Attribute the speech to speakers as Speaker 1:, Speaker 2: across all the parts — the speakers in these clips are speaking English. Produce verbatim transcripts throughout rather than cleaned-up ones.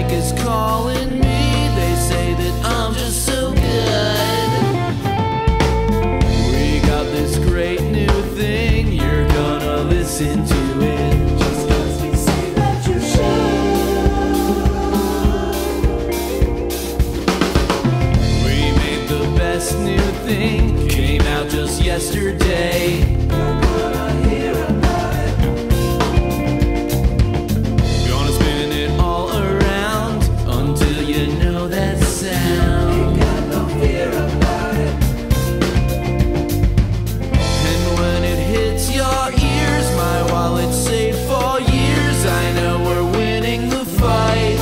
Speaker 1: music is calling me. They say that I'm just so good. We got this great new thing. You're gonna listen to it just 'cause we say that you should. We made the best new thing. Came out just yesterday. You're gonna hear about it. Gonna spin it all around until you know that sound. Ain't got no fear about it. And when it hits your ears, my wallet's saved for years. I know we're winning the fight.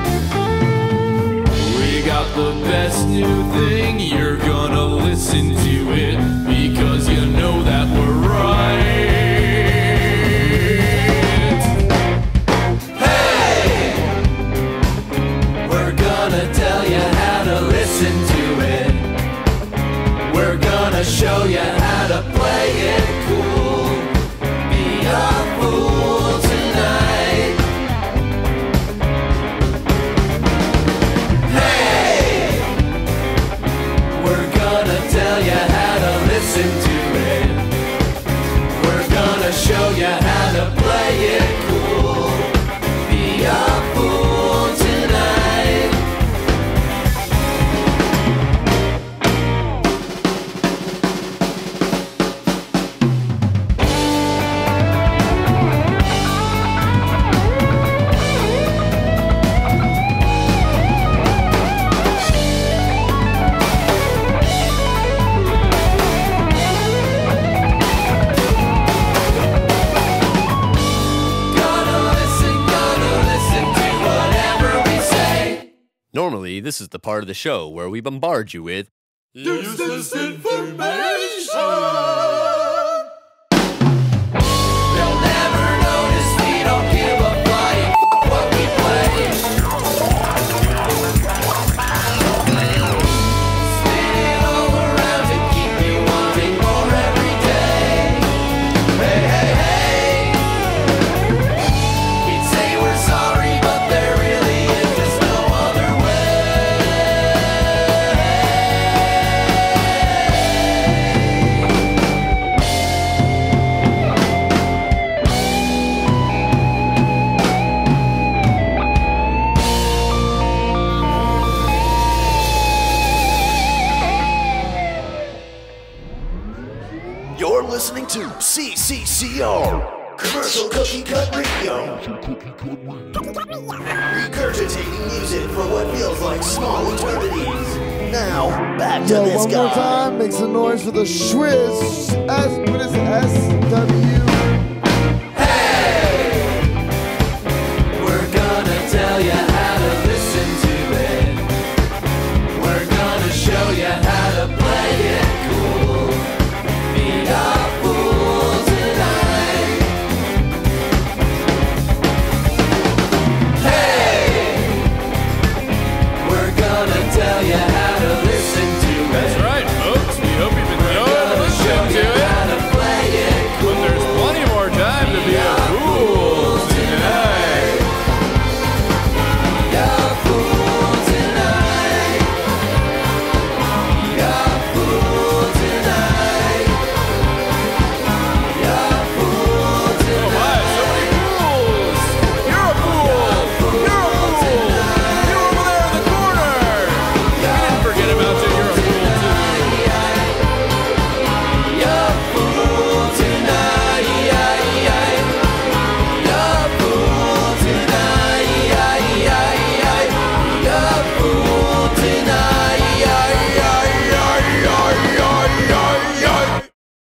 Speaker 1: We got the best new thing. You're gonna listen to it because you know that we're right. Hey! We're gonna tell you how to listen to it. We're gonna show you how to play it cool. Be a fool tonight. Hey! We're gonna tell you how to listen to it. We're gonna show you how to play it cool. Be a fool tonight. Gonna listen, gonna listen to whatever we say.
Speaker 2: Normally, this is the part of the show where we bombard you with
Speaker 1: Useless information. They'll never notice we don't give a flying f- what we play. Spin it all around to keep you wanting more every day. Hey, hey, hey. We'd say we're sorry, but there really is just no other way.
Speaker 3: You're listening to C C C R, Commercial Cookie Cut Radio. Regurgitating music for what feels like small eternities. Now, back to
Speaker 4: Yo,
Speaker 3: this
Speaker 4: one
Speaker 3: guy.
Speaker 4: more time, make some noise for the ShwizZ. S, what is it? S W